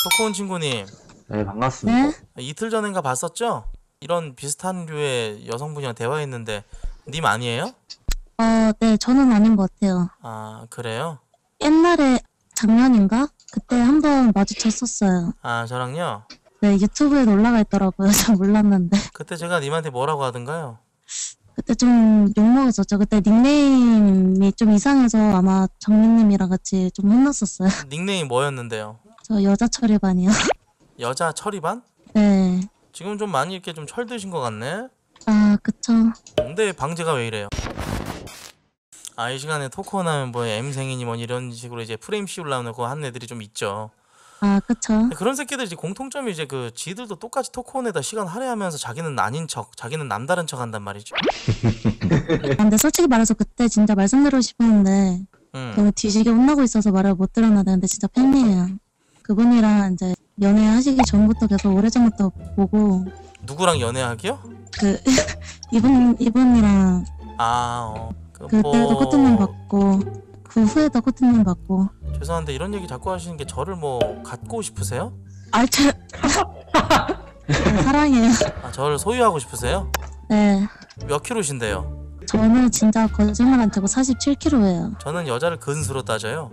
토크온 친구님. 네, 반갑습니다. 네? 이틀 전인가 봤었죠? 이런 비슷한 류의 여성분이랑 대화했는데 님 아니에요? 네, 저는 아닌 것 같아요. 아 그래요? 옛날에 작년인가? 그때 한번 마주쳤었어요. 아 저랑요? 네, 유튜브에 올라가 있더라고요. 잘 몰랐는데. 그때 제가 님한테 뭐라고 하던가요? 그때 좀 욕먹었었죠. 그때 닉네임이 좀 이상해서 아마 정민님이랑 같이 좀 혼났었어요. 닉네임 뭐였는데요? 저 여자 처리반이요. 여자 철이반? 네. 지금 좀 많이 이렇게 좀 철드신 것 같네? 아, 그쵸. 근데 방제가 왜 이래요? 아 이 시간에 토크온 하면 뭐 M생이니 뭐 이런 식으로 이제 프레임 씌우려고 하는 애들이 좀 있죠. 아, 그쵸. 근데 그런 새끼들 이제 공통점이 이제 그 지들도 똑같이 토크온에다 시간 할애하면서 자기는 아닌 척, 자기는 남다른 척 한단 말이죠. 아, 근데 솔직히 말해서 그때 진짜 말씀드리고 싶었는데 너무 뒤지게 혼나고 있어서 말을 못 드렸는데 근데 진짜 팬이에요. 그분이랑 이제 연애하시기 전부터 계속 오래전부터 보고 누구랑 연애하기요? 그 이분이랑 그때도 코트님 받고 그 후에도 코트님 받고 죄송한데 이런 얘기 자꾸 하시는 게 저를 뭐 갖고 싶으세요? 알차 사랑해요. 아 저를 소유하고 싶으세요? 네, 몇 킬로신데요? 저는 진짜 거짓말 안 치고 47kg예요. 저는 여자를 근수로 따져요.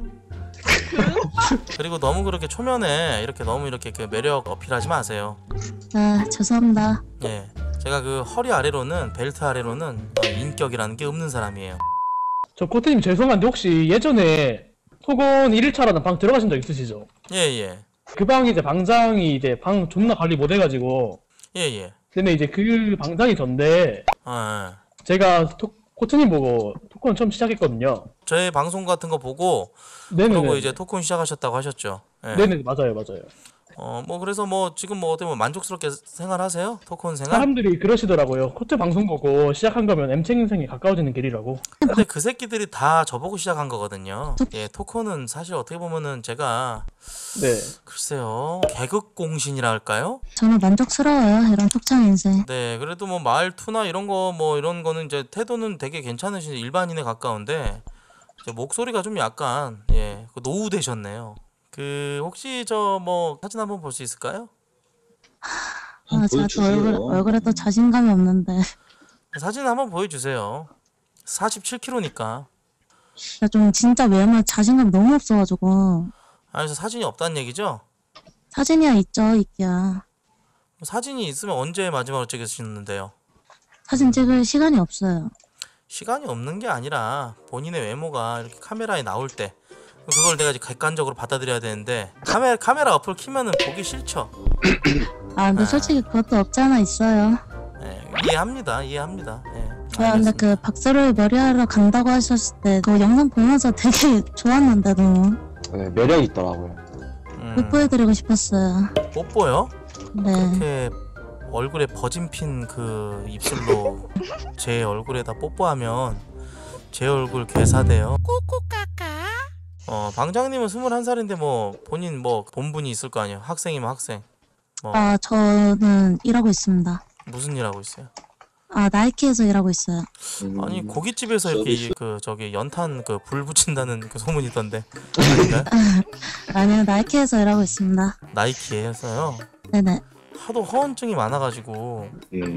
그리고 너무 그렇게 초면에 이렇게 너무 이렇게 그 매력 어필하지 마세요. 아, 죄송합니다. 예, 제가 그 허리 아래로는 벨트 아래로는 인격이라는 게 없는 사람이에요. 저 코트님 죄송한데 혹시 예전에 토건 1일차라는 방 들어가신 적 있으시죠? 예예. 그 방이 이제 방장이 이제 방 존나 관리 못 해가지고 예예. 근데 이제 그 방장이 전데 아, 제가 코트님 보고 토건 처음 시작했거든요. 저의 방송 같은 거 보고 네네네. 그러고 이제 토크온 시작하셨다고 하셨죠. 예. 네네 맞아요 맞아요. 뭐 그래서 뭐 지금 뭐 어떻게 보면 만족스럽게 생활하세요? 토크온 생활? 사람들이 그러시더라고요. 코트 방송 보고 시작한 거면 M책 인생에 가까워지는 길이라고. 근데 그 새끼들이 다 저보고 시작한 거거든요. 예, 토크온은 사실 어떻게 보면은 제가 네. 글쎄요 개극공신이라 할까요? 저는 만족스러워요. 이런 톡창 인생. 네, 그래도 뭐 말투나 이런 거 뭐 이런 거는 이제 태도는 되게 괜찮으신 일반인에 가까운데 이제 목소리가 좀 약간 그 노후 되셨네요. 그 혹시 저 뭐 사진 한번 볼 수 있을까요? 아, 제가 또 얼굴에 또 자신감이 없는데. 사진 한번 보여주세요. 47kg니까. 좀 진짜 외모에 자신감이 너무 없어가지고. 아, 그래서 사진이 없다는 얘기죠? 사진이야 있죠, 있기야. 사진이 있으면 언제 마지막으로 찍으셨는데요? 사진 찍을 시간이 없어요. 시간이 없는 게 아니라 본인의 외모가 이렇게 카메라에 나올 때 그걸 내가 이제 객관적으로 받아들여야 되는데 카메라 어플 키면은 보기 싫죠. 아, 근데 솔직히 그것도 없지 않아 있어요. 이해합니다. 이해합니다. 제가 근데 그 박세로의 머리하러 간다고 하셨을 때 그 영상 보면서 되게 좋았는데 너무 네, 매력 있더라고요. 뽀뽀해드리고 싶었어요. 뽀뽀요? 네. 그렇게 얼굴에 버짐핀 그 입술로 제 얼굴에다 뽀뽀하면 제 얼굴 괴사돼요. 방장님은 21살인데 뭐 본인 뭐 본분이 있을 거 아니에요. 학생이면 학생. 아, 저는 일하고 있습니다. 무슨 일 하고 있어요? 아, 나이키에서 일하고 있어요. 아니 고깃집에서 이렇게 그 저기 연탄 그 불 붙인다는 그 소문이 있던데 아닌가요? 아니요, 나이키에서 일하고 있습니다. 나이키에서요. 네네. 하도 허언증이 많아가지고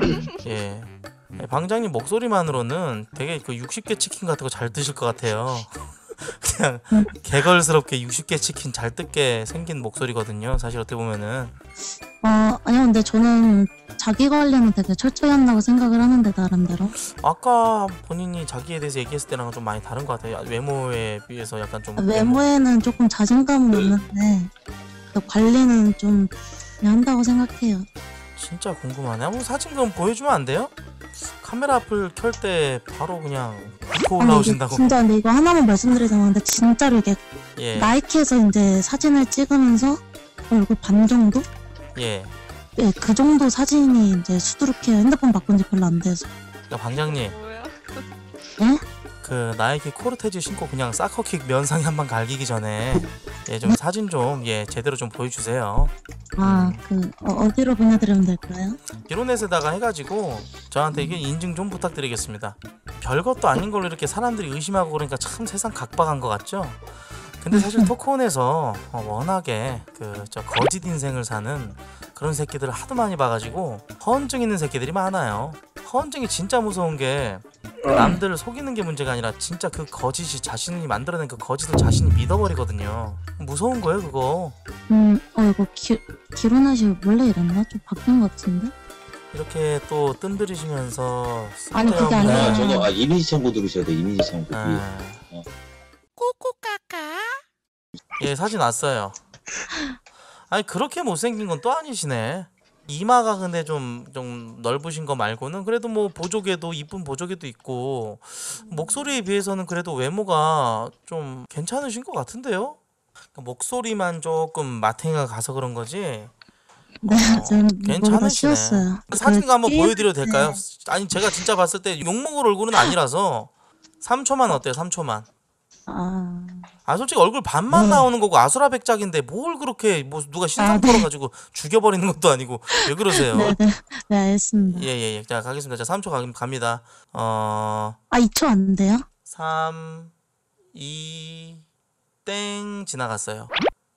방장님 목소리만으로는 되게 그 60개 치킨 같은 거 잘 드실 것 같아요. 그냥 개걸스럽게 60개 치킨 잘 뜯게 생긴 목소리거든요. 사실 어떻게 보면은. 아니요, 근데 저는 자기 관리는 되게 철저히 한다고 생각을 하는데 나름대로. 아까 본인이 자기에 대해서 얘기했을 때랑 좀 많이 다른 것 같아요. 외모에 비해서 약간 좀 외모에는 조금 자신감은 없는데 그 관리는 좀 그냥 한다고 생각해요. 진짜 궁금하네. 한번 사진 좀 보여주면 안 돼요? 카메라 앞을 켤 때 바로 그냥 고 올라오신다고. 진짜 근데 이거 하나만 말씀드리자면 근데 진짜로 이게 나이키에서 이제 사진을 찍으면서 얼굴 반 정도? 그 정도 사진이 이제 수두룩해요. 핸드폰 바꾼 지 별로 안 돼서. 그러니까 방장님. 네? 그 나이키 코르테즈 신고 그냥 사커킥 면상에 한번 갈기기 전에 좀 사진 좀 제대로 좀 보여주세요. 어디로 보내드리면 될까요? 기로넷에다가 해가지고 저한테 이게 인증 좀 부탁드리겠습니다. 별것도 아닌 걸로 이렇게 사람들이 의심하고 그러니까 참 세상 각박한 것 같죠? 근데 사실 토크온에서 워낙에 그 저 거짓 인생을 사는 그런 새끼들을 하도 많이 봐가지고 허언증 있는 새끼들이 많아요. 허언증이 진짜 무서운 게 남들을 속이는 게 문제가 아니라 진짜 그 거짓이 자신이 만들어낸 그 거짓을 자신이 믿어버리거든요. 무서운 거예요 그거. 이거 기론하시 원래 이랬나? 좀 바뀐 것 같은데? 이렇게 또 뜸들이시면서 아니, 그게 쓸데없는- 아니라- 저거 이미지 첨부 누르셔야 돼. 이미지 첨부. 아. 어. 예, 사진 왔어요. 아니 그렇게 못생긴 건 또 아니시네. 이마가 근데 좀 넓으신 거 말고는 그래도 뭐 보조개도 이쁜 보조개도 있고 목소리에 비해서는 그래도 외모가 좀 괜찮으신 것 같은데요. 그러니까 목소리만 조금 마탱이가 가서 그런 거지. 네, 저는 뭐가 괜찮으시네. 쉬웠어요. 사진 한번 게임 보여드려도 될까요? 아니 제가 진짜 봤을 때 욕먹을 얼굴은 아니라서 3초만 어때요? 3초만. 아 솔직히 얼굴 반만 나오는 거고 아수라 백작인데 뭘 그렇게 뭐 누가 신상 털어가지고 죽여버리는 것도 아니고 왜 그러세요? 네, 알겠습니다. 예예예. 자 가겠습니다. 자 3초 갑니다. 2초 안 돼요? 3, 2, 땡 지나갔어요.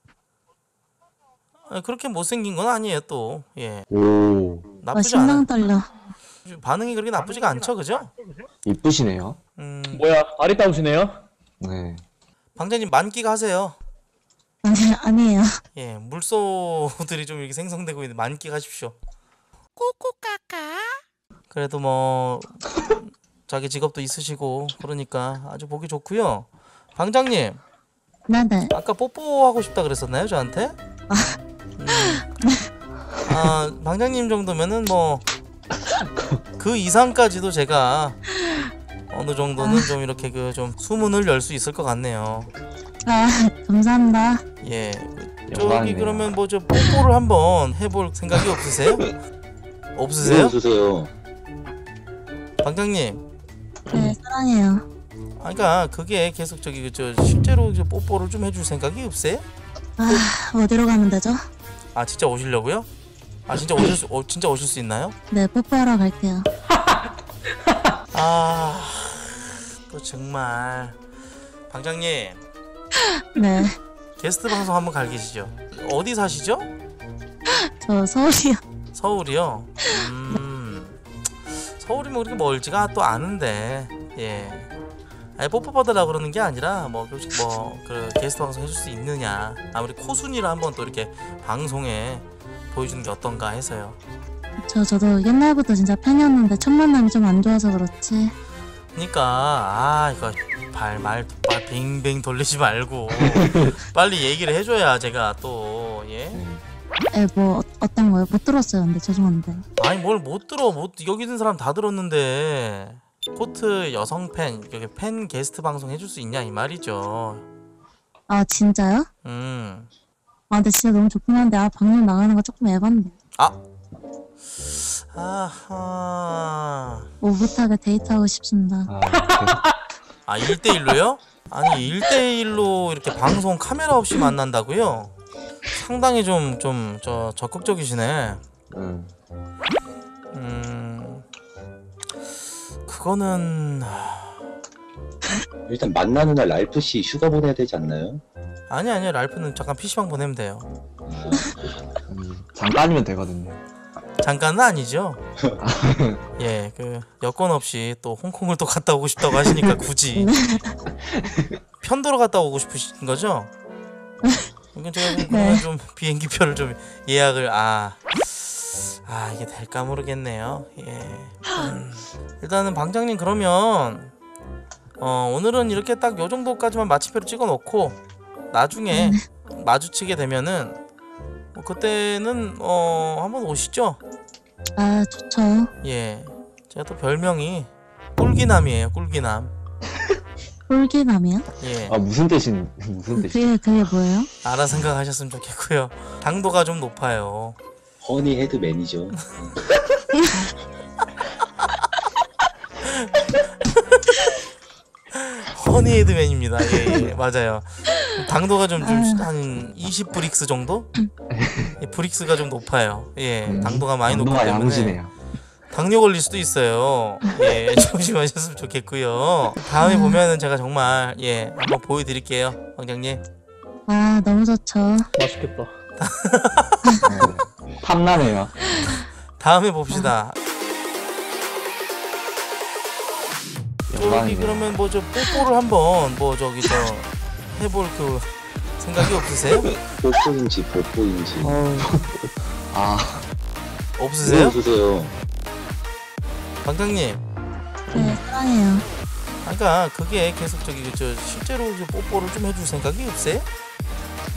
아니, 그렇게 못생긴 건 아니에요 또. 예 오, 나쁘지 않아. 심장 떨려. 반응이 그렇게 나쁘지가 않죠, 그죠? 이쁘시네요. 뭐야 아리따우시네요? 네. 방장님 만기가 하세요. 아니에요. 예 물소들이 좀 이렇게 생성되고 있는데 만기가 하십시오. 그래도 뭐 자기 직업도 있으시고 그러니까 아주 보기 좋고요. 방장님 네네. 아까 뽀뽀하고 싶다 그랬었나요 저한테? 방장님 정도면은 뭐 그 이상까지도 제가 어느 정도는 좀 이렇게 그 좀 수문을 열 수 있을 것 같네요. 감사합니다. 예 저기 영광이네요. 그러면 뭐 저 뽀뽀를 한번 해볼 생각이 없으세요? 없으세요? 주세요. 방장님 네, 사랑해요. 그러니까 그게 계속 저기 저 실제로 이제 뽀뽀를 좀 해줄 생각이 없어요? 어디로 가면 되죠? 아 진짜 오시려고요? 아 진짜 진짜 오실 수 있나요? 네, 뽀뽀하러 갈게요. 또 정말 방장님 네, 게스트 방송 한번 갈 계시죠? 어디 사시죠? 저 서울이요. 서울이요? 서울이 뭐 그렇게 멀지가 또 않은데 예. 아니 뽀뽀 받으려고 그러는 게 아니라 뭐 그 게스트 방송 해줄 수 있느냐 아무리 코순이를 한번 또 이렇게 방송에 보여주는 게 어떤가 해서요. 저도 옛날부터 진짜 팬이었는데 첫 만남이 좀 안 좋아서 그렇지. 그러니까 이거 말 빙빙 돌리지 말고 빨리 얘기를 해줘야 제가 또 예. 뭐 어떤 거요? 못 들었어요. 근데 죄송한데. 아니 뭘 못 들어 여기 있는 사람 다 들었는데 코트 여성 팬 게스트 방송 해줄 수 있냐 이 말이죠. 진짜요? 근데 진짜 너무 좋긴 한데 방송 나가는 거 조금 에반데. 아하. 오붓하게 데이트하고 싶습니다. 1대1로요? 아니 1대1로 이렇게 방송 카메라 없이 만난다고요? 상당히 좀 적극적이시네. 그거는 일단 만나는 날 랄프 씨 휴가 보내야 되지 않나요? 아니요 랄프는 잠깐 PC방 보내면 돼요. 잠깐이면 되거든요. 잠깐은 아니죠. 예, 그 여권 없이 또 홍콩을 또 갔다 오고 싶다고 하시니까 굳이 편도로 갔다 오고 싶으신 거죠? 이건 제가 그러면 좀 비행기표를 좀 예약을 이게 될까 모르겠네요. 예. 일단은 방장님 그러면 오늘은 이렇게 딱 요 정도까지만 마침표를 찍어 놓고 나중에 마주치게 되면은 그때는 한번 오시죠. 좋죠. 예, 제가 또 별명이 꿀기남이에요. 꿀기남. 꿀기남이요? 예, 무슨 뜻인 그게 뭐예요? 알아 생각하셨으면 좋겠고요. 당도가 좀 높아요. 허니 헤드 매니저. 허니헤드맨입니다. 예, 맞아요. 당도가 좀 한 20브릭스 정도? 예, 브릭스가 좀 높아요. 예, 당도가 많이 높기 당도가 때문에 야무지네요. 당뇨 걸릴 수도 있어요. 예, 조심하셨으면 좋겠고요. 다음에 보면은 제가 정말 한번 보여드릴게요, 방장님. 아, 너무 좋죠. 맛있겠다. 네. 탐나네요. 다음에 봅시다. 저기 영광이네요. 그러면 뭐 저 뽀뽀를 한번 뭐 저기 저 해볼 그 생각이 없으세요? 뽀뽀인지 뽀뽀인지. 아, 없으세요? 보세요. 방장님. 네, 사랑해요. 그러니까 그게 계속 저기 저 실제로 뽀뽀를 좀 해줄 생각이 없어요?